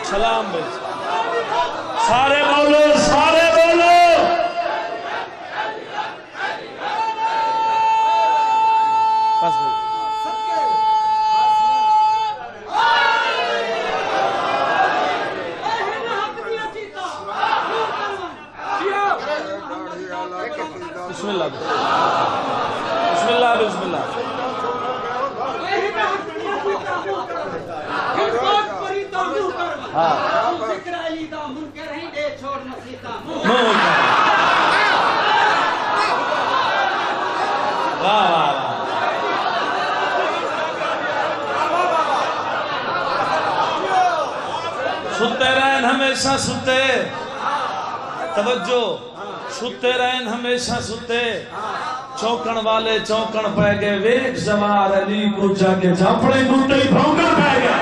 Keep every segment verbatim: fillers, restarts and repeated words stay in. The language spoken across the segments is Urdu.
سلام بھائی سارے بولو سارے بولو بس بھائی بسم اللہ بسم اللہ بسم اللہ ستے رہن ہمیشہ ستے توجہ ستے رہن ہمیشہ ستے چوکن والے چوکن پہ گئے ویک زوار علی کو جا کے جھاپڑے بوٹے بھونکن پہ گئے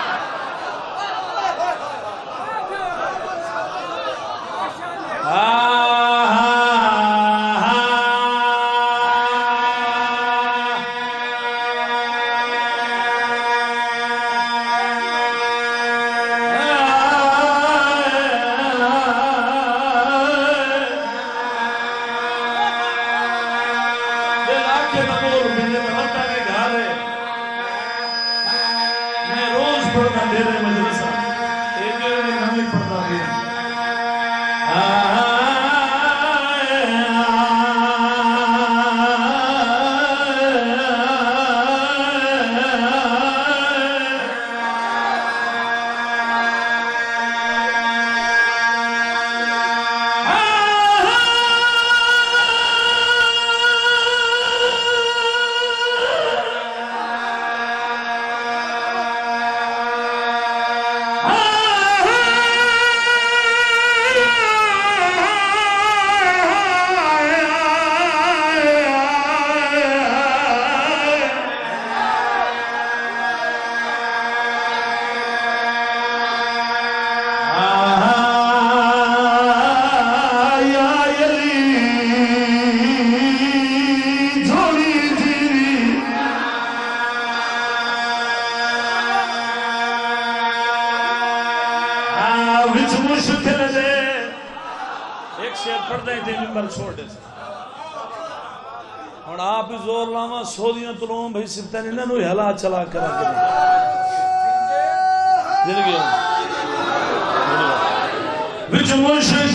بھئی سبتہ نہیں ننو حلا چلا کرا کرا دل گیا وچ مشک